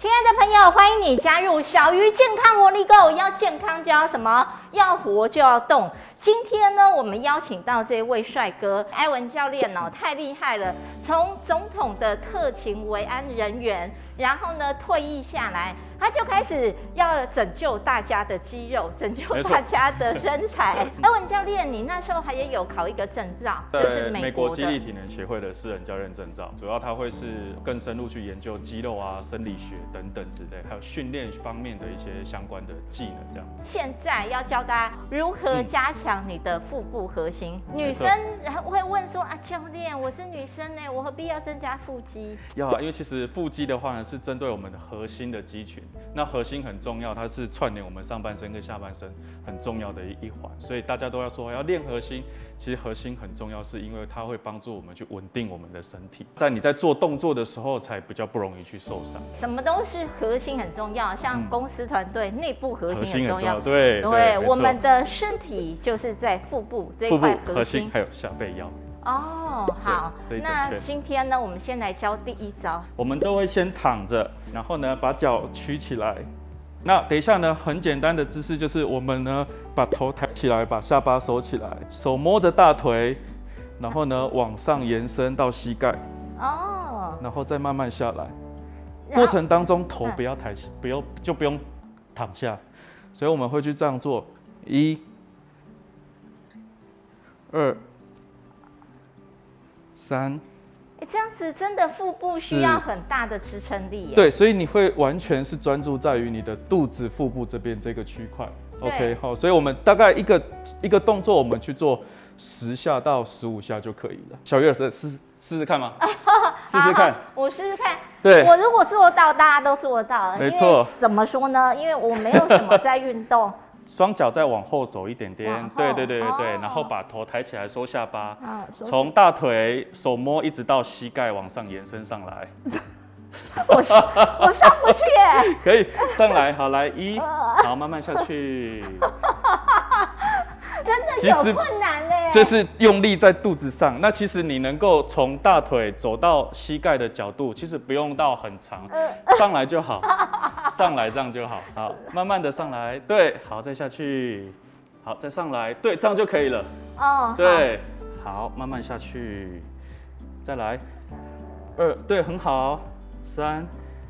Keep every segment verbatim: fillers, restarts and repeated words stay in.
亲爱的朋友，欢迎你加入小鱼健康活力购。要健康就要什么？要活就要动。今天呢，我们邀请到这位帅哥艾文教练哦，太厉害了！从总统的特勤维安人员，然后呢退役下来，他就开始要拯救大家的肌肉，拯救大家的身材。艾文教练，你那时候还也有考一个证照，就是美国的美国肌力体能协会的私人教练证照，主要它会是更深入去研究肌肉啊、生理学等等之类，还有训练方面的一些相关的技能这样子。 现在要教大家如何加强你的腹部核心。嗯、女生会问说啊，教练，我是女生呢，我何必要增加腹肌？ 要啊，因为其实腹肌的话呢，是针对我们的核心的肌群。那核心很重要，它是串联我们上半身跟下半身很重要的一环，所以大家都要说要练核心。其实核心很重要，是因为它会帮助我们去稳定我们的身体，在你在做动作的时候才比较不容易去受伤。 什么都是核心很重要，像公司团队内部核心很重要。 对对，我们的身体就是在腹部这一块核心， 还有下背腰。 哦，好，那今天呢，我们先来教第一招。 我们都会先躺着，然后呢把脚曲起来。那等一下呢，很简单的姿势就是我们呢把头抬起来，把下巴收起来，手摸着大腿，然后呢往上延伸到膝盖。哦。然后再慢慢下来。过程当中头不要抬，不用就不用躺下，所以我们会去这样做：一、二、三。 这样子真的腹部需要很大的支撑力耶。 对，所以你会完全是专注在于你的肚子、腹部这边这个区块。OK， 好，所以我们大概一个一个动作，我们去做十下到十五下就可以了。小鱼老师试试试看吗？试试看， 我试试看。 对， 我如果做到，大家都做到。 没错。 怎么说呢？因为我没有什么在运动。 双脚再往后走一点点，对对对对对，然后把头抬起来，收下巴，从大腿手摸一直到膝盖往上延伸上来。 我我上不去耶。 可以上来，好来一，好慢慢下去。 真的有困难呢。 这是用力在肚子上，那其实你能够从大腿走到膝盖的角度，其实不用到很长，上来就好，上来这样就好，好，慢慢的上来，对，好，再下去，好，再上来，对，这样就可以了。哦，对，好，慢慢下去，再来，二，对，很好，三，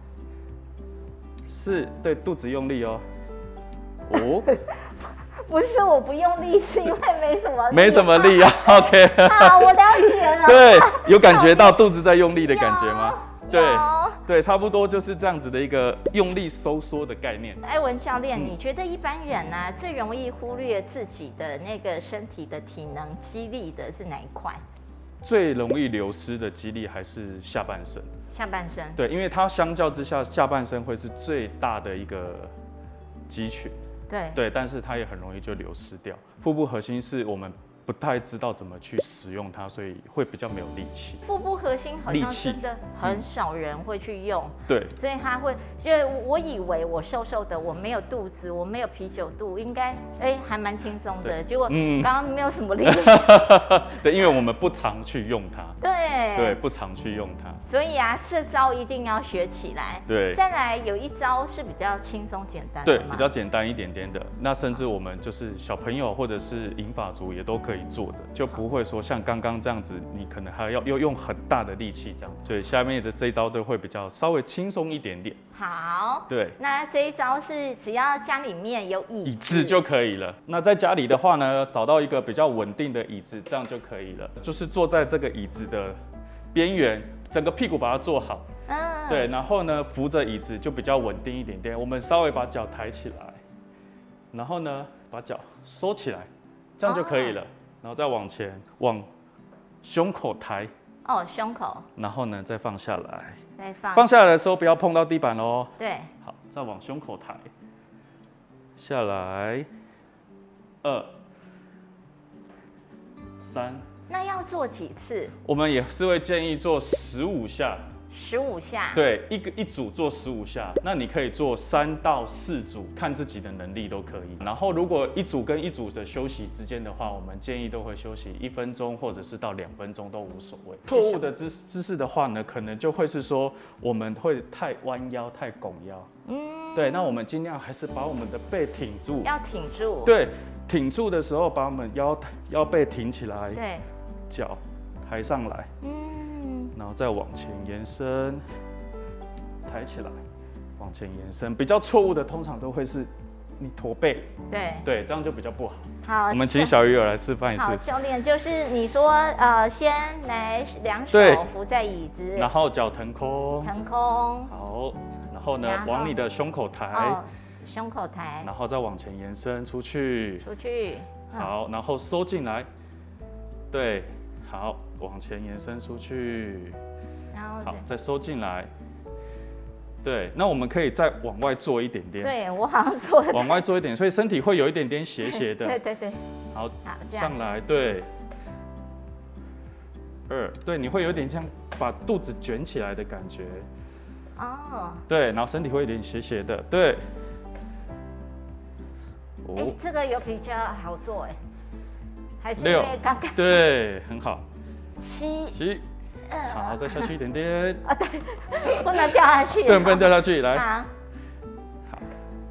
四，对，肚子用力哦，五。 不是我不用力，是因为没什么力。 没什么力啊 ，OK。 好，我了解了。 对，有感觉到肚子在用力的感觉吗？对，对，差不多就是这样子的一个用力收缩的概念。 艾文教练，嗯、你觉得一般人呢、啊、最容易忽略自己的那个身体的体能肌力的是哪一块？ 最容易流失的肌力还是下半身。 下半身。 对，因为它相较之下，下半身会是最大的一个肌群。 对, 对，但是它也很容易就流失掉。腹部核心是我们不太知道怎么去使用它，所以会比较没有力气。 腹部核心好像真的很少人会去用， 对， 所以他会，就我以为我瘦瘦的，我没有肚子，我没有啤酒肚，应该哎还蛮轻松的。结果刚刚没有什么力。 对，因为我们不常去用它。 对， 对，不常去用它。 所以啊，这招一定要学起来。 对， 再来有一招是比较轻松简单的， 对，比较简单一点点的。那甚至我们就是小朋友或者是银发族也都可以做的，就不会说像刚刚这样子，你可能还要要用很大的力气这样。所以下面的这一招就会比较稍微轻松一点点。 好， 对， 那这一招是只要家里面有椅子， 椅子就可以了。那在家里的话呢，找到一个比较稳定的椅子，这样就可以了。就是坐在这个椅子的边缘，整个屁股把它坐好。嗯，对，然后呢，扶着椅子就比较稳定一点点。我们稍微把脚抬起来，然后呢，把脚收起来，这样就可以了。哦、然后再往前，往胸口抬。 哦，胸口。 然后呢，再放下来。 再放。 放下来的时候不要碰到地板哦。 对。 好，再往胸口抬。下来。二。三。 那要做几次？ 我们也是会建议做十五下。 十五下。 对，一个一组做十五下，那你可以做三到四组，看自己的能力都可以。然后如果一组跟一组的休息之间的话，我们建议都会休息一分钟，或者是到两分钟都无所谓。错误的姿姿势的话呢，可能就会是说我们会太弯腰、太拱腰。嗯，对，那我们尽量还是把我们的背挺住， 要挺住。 对，挺住的时候把我们腰腰背挺起来， 对， 脚抬上来，嗯，然后再往前延伸，抬起来，往前延伸。比较错误的通常都会是你驼背， 对对，这样就比较不好。 好， 我们请小鱼儿来示范一次。 好，教练就是你说，呃，先来两手扶在椅子， 然后脚腾空， 腾空， 好，然后呢往你的胸口抬， 哦，胸口抬， 然后再往前延伸出去， 出去， 好，然后收进来，对，好，往前延伸出去， 然后好，再收进来。对，那我们可以再往外做一点点。 对，我好像做了。 往外做一点，所以身体会有一点点斜斜的。 对对对。 好， 好， 上来，对。二，对，你会有点像把肚子卷起来的感觉。哦。对，然后身体会有点斜斜的，对。 哎，这个有比较好做哎，还是因为刚刚。 对，很好。 七。 七。好，再下去一点点。 啊，对，不能掉下去。 对，不能掉下去。来， 好。 好。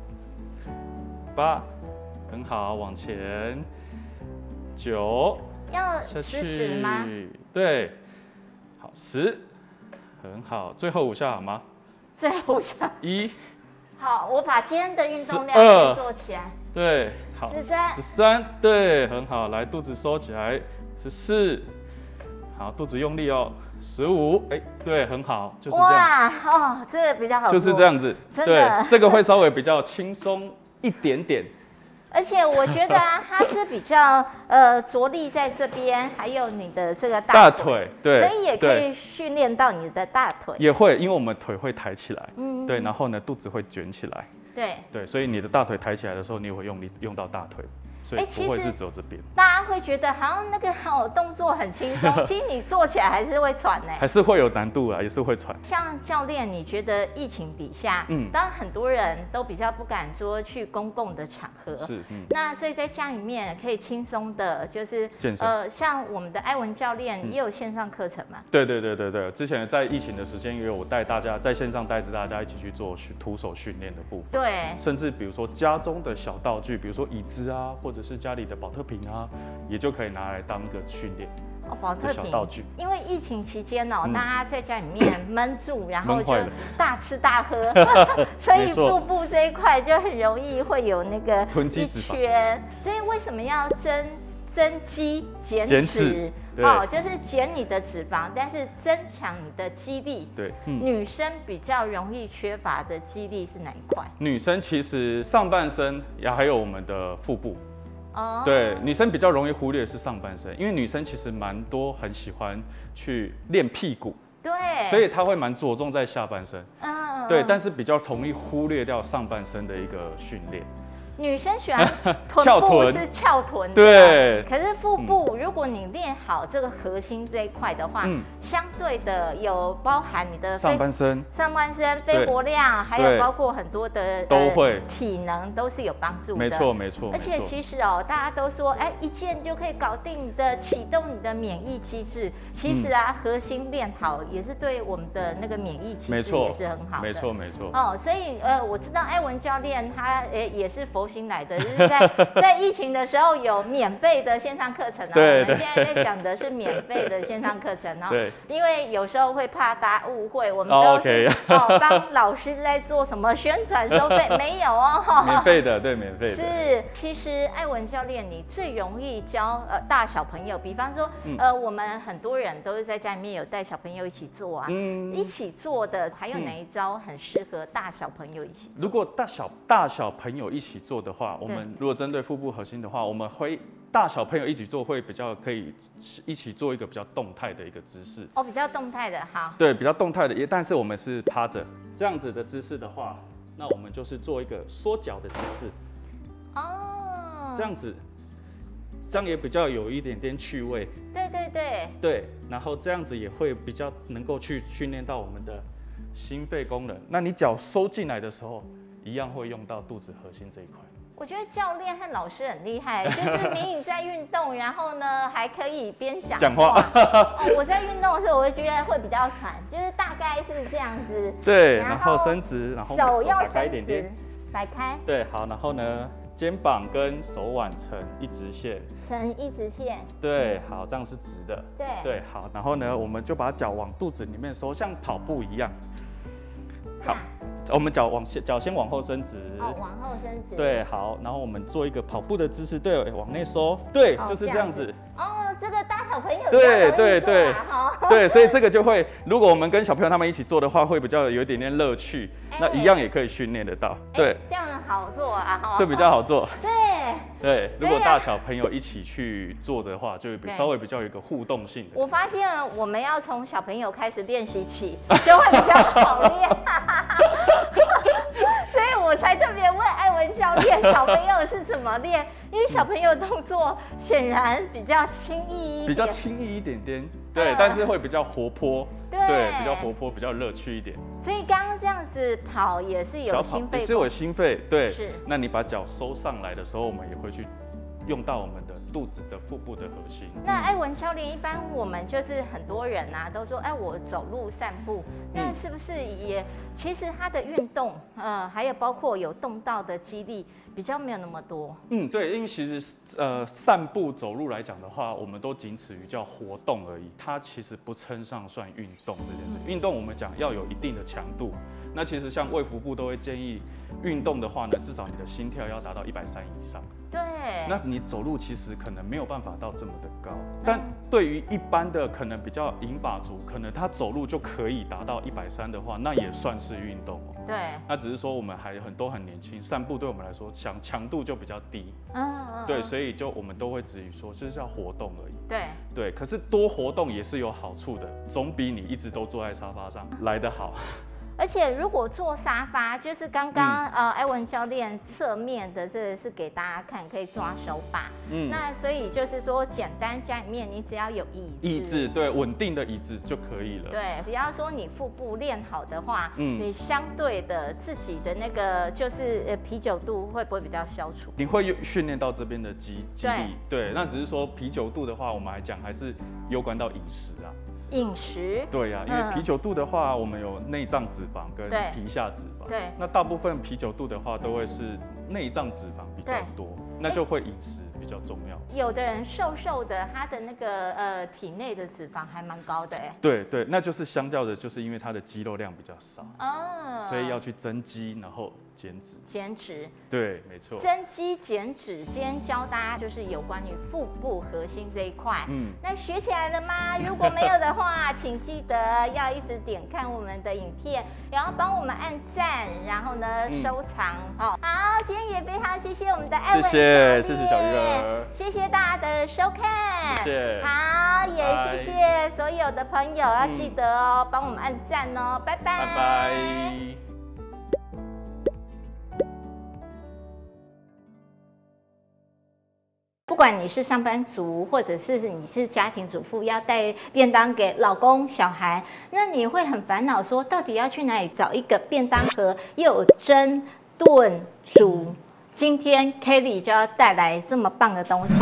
八，很好，往前。九， 要下去吗？ 对，好，十，很好，最后五下好吗？ 最后五下。 一。 好，我把今天的运动量先做起来。 对，好。 十三。 十三，对，很好，来，肚子收起来。十四，好，肚子用力哦。十五，哎，对，很好，就是这样。 哇，哦，这个比较好做。 就是这样子， 真的， 对，这个会稍微比较轻松一点点。 而且我觉得啊，它是比较呃着力在这边，还有你的这个大腿，大腿对， 所以也可以训练到你的大腿。 也会，因为我们腿会抬起来，嗯，对，然后呢肚子会卷起来， 对， 对，所以你的大腿抬起来的时候，你也会用力用到大腿。所以不会是只有这边， 大家会觉得好像那个好动作很轻松，其实你做起来还是会喘呢， 还是会有难度啊，也是会喘。 像教练，你觉得疫情底下，嗯，当然很多人都比较不敢说去公共的场合， 是，嗯， 那所以在家里面可以轻松的，就是健身， 呃，像我们的艾文教练也有线上课程嘛， 对对对对对，之前在疫情的时间，也有带大家在线上带着大家一起去做徒手训练的部分， 对， 甚至比如说家中的小道具，比如说椅子啊，或者是家里的保特瓶啊，也就可以拿来当一个训练。 哦，保特瓶， 道具。 因为疫情期间哦，嗯、大家在家里面闷住，然后就大吃大喝，所以腹部这一块就很容易会有那个一圈。所以为什么要增增肌减脂？减脂哦，就是减你的脂肪，但是增强你的肌力。 对， 嗯、女生比较容易缺乏的肌力是哪一块？ 女生其实上半身也还有我们的腹部。哦，对，女生比较容易忽略的是上半身，因为女生其实蛮多很喜欢去练屁股， 对， 所以她会蛮着重在下半身，嗯，对，但是比较容易忽略掉上半身的一个训练。 女生喜欢臀部是翘臀， 对。 可是腹部，如果你练好这个核心这一块的话，嗯，相对的有包含你的上半身、 上半身肺活量，还有包括很多的都会体能都是有帮助的。 没错没错。 而且其实哦，大家都说，哎，一件就可以搞定你的启动你的免疫机制。其实啊，核心练好也是对我们的那个免疫机制也是很好的。 没错没错。 哦，所以呃，我知道艾文教练他也也是佛新来的，就是在在疫情的时候有免费的线上课程啊。 对， 我们现在在讲的是免费的线上课程哦。 对。 因为有时候会怕大家误会，我们都是哦帮老师在做什么宣传收费，没有哦。 免费的，对，免费的。 是，其实艾文教练你最容易教呃大小朋友，比方说、嗯、呃我们很多人都是在家里面有带小朋友一起做啊，嗯，一起做的还有哪一招很适合大小朋友一起做？ 如果大小大小朋友一起做的话，我们如果针对腹部核心的话，我们会大小朋友一起做会比较可以一起做一个比较动态的一个姿势。 哦，比较动态的，好。 对，比较动态的，也但是我们是趴着这样子的姿势的话，那我们就是做一个缩脚的姿势。哦。这样子， 这样也比较有一点点趣味。 对对对。 对，然后这样子也会比较能够去训练到我们的心肺功能。那你脚收进来的时候，一样会用到肚子核心这一块。 我觉得教练和老师很厉害，就是明明在运动，然后呢还可以边讲讲话。哦，我在运动的时候，我会觉得会比较喘，就是大概是这样子。 对，然后伸直，然后手要伸一点点， 摆开。 对，好，然后呢，肩膀跟手腕成一直线。 成一直线。 对，好，这样是直的。 对。 对，好，然后呢，我们就把脚往肚子里面收，像跑步一样。好。我们脚往脚先往后伸直， 哦，往后伸直。 对，好，然后我们做一个跑步的姿势，对，往内收，对，哦、就是这样子。 哦，这个大小朋友对对对， 好， 对，所以这个就会，如果我们跟小朋友他们一起做的话，会比较有一点点乐趣，欸、那一样也可以训练得到。对、欸， 这样好做啊，哈， 这比较好做。 对对，如果大小朋友一起去做的话，就会稍微比较有一个互动性的。 我发现我们要从小朋友开始练习起，就会比较好练。所以我才特别问艾文教练，小朋友是怎么练？因为小朋友动作显然比较轻易一点， 比较轻易一点点，对，呃、但是会比较活泼， 对， 对，比较活泼，比较乐趣一点。 所以刚刚这样子跑也是有心肺， 也是有心肺，对。 是。 那你把脚收上来的时候，我们也会去用到我们的肚子的腹部的核心。 那艾文教练，一般我们就是很多人啊都说，哎，我走路散步，那是不是也其实他的运动，呃，还有包括有动到的肌力比较没有那么多？ 嗯，对，因为其实呃散步走路来讲的话，我们都仅此于叫活动而已，它其实不称上算运动这件事。运动我们讲要有一定的强度，那其实像卫福部都会建议，运动的话呢，至少你的心跳要达到一百三以上。 对， 那你走路其实可能没有办法到这么的高，但对于一般的可能比较银发族，可能他走路就可以达到一百三的话，那也算是运动哦。 对， 那只是说我们还很多很年轻，散步对我们来说强强度就比较低。 嗯嗯。 对，所以就我们都会质疑说，就是要活动而已。 对。 对，可是多活动也是有好处的，总比你一直都坐在沙发上来得好。 而且如果坐沙发，就是刚刚、嗯、呃艾文教练侧面的，这个是给大家看，可以抓手把。嗯，那所以就是说，简单家里面你只要有椅子， 椅子对稳定的椅子就可以了。 对，只要说你腹部练好的话，嗯，你相对的自己的那个就是呃啤酒肚会不会比较消除？ 你会训练到这边的肌肌力，对，那只是说啤酒肚的话，我们来讲还是攸关到饮食啊。 饮食对呀、啊，因为啤酒肚的话，我们有内脏脂肪跟皮下脂肪。 对， 那大部分啤酒肚的话，都会是内脏脂肪比较多，那就会饮食比较重要。 有的人瘦瘦的，他的那个呃体内的脂肪还蛮高的哎。 对对，那就是相较的，就是因为他的肌肉量比较少哦， 所以要去增肌，然后减脂。 减脂。对， 没错。 增肌减脂，今天教大家就是有关于腹部核心这一块。嗯，那学起来了吗？如果没有的话，请记得要一直点看我们的影片，然后帮我们按赞，然后呢收藏。哦，好，今天也非常谢谢我们的艾文教练， 谢谢谢谢小鱼儿， 谢谢大家的收看， 谢谢。 好，也谢谢所有的朋友，要记得哦，帮我们按赞哦，拜拜， 拜拜。 不管你是上班族，或者是你是家庭主妇，要带便当给老公、小孩，那你会很烦恼，说到底要去哪里找一个便当盒又有蒸、炖、煮？今天 Kelly 就要带来这么棒的东西。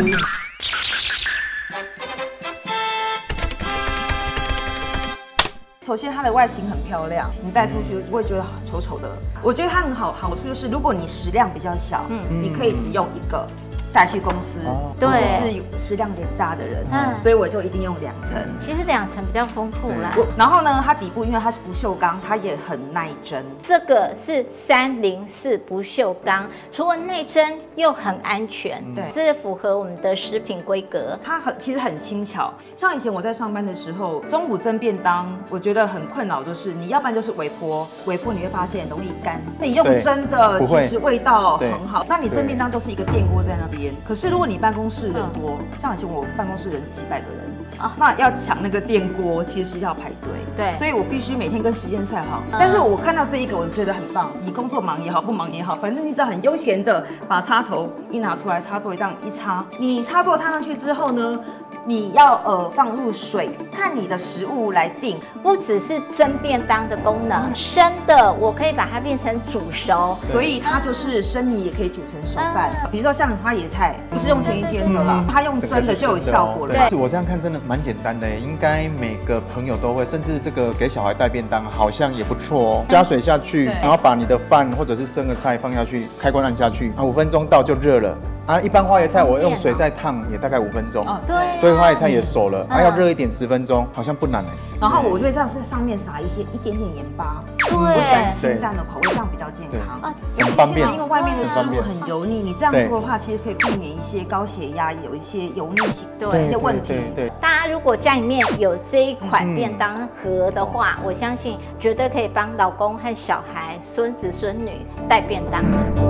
首先，它的外形很漂亮，你带出去不会觉得丑丑的。我觉得它很好，好处就是，如果你食量比较小，嗯，你可以只用一个带去公司。对，我就是食量有点大的人，嗯，所以我就一定用两层。 其实两层比较丰富啦。 然后呢，它底部因为它是不锈钢，它也很耐蒸。这个是三零四不锈钢，除了耐蒸又很安全，对，这符合我们的食品规格。 它很其实很轻巧，像以前我在上班的时候，中午蒸便当，我觉得很困扰，就是你要不然就是微波，微波你会发现容易干。你用蒸的，其实味道很好。那你蒸便当都是一个电锅在那边。可是如果你办公室人多，像以前我办公室人几百个人， 啊，那要抢那个电锅，其实要排队。 对， 所以我必须每天跟时间赛跑。但是我看到这一个，我觉得很棒。你工作忙也好，不忙也好，反正你只要很悠闲的把插头一拿出来，插座一这样一插，你插座插上去之后呢，你要呃放入水，看你的食物来定。 不只是蒸便当的功能，生的我可以把它变成煮熟， 所以它就是生米也可以煮成熟饭。比如说像花椰菜，不是用前一天的啦，它用蒸的就有效果了。 对，我这样看真的蛮简单的，应该每个朋友都会，甚至这个给小孩带便当好像也不错哦。加水下去，然后把你的饭或者是生的菜放下去，开关按下去，啊，五分钟到就热了。啊，一般花椰菜我用水再烫也大概五分钟，哦， 对， 对，花椰菜也熟了，啊，要热一点十分钟，好像不难哎。 然后我就会这样在上面撒一些一点点盐巴， 对， 我喜欢清淡的口味，这样比较健康。 啊，很方便， 因为外面的食物很油腻，你这样做的话，其实可以避免一些高血压，有一些油腻性，对一些问题。 对， 大家如果家里面有这一款便当盒的话，我相信绝对可以帮老公和小孩、孙子孙女带便当的。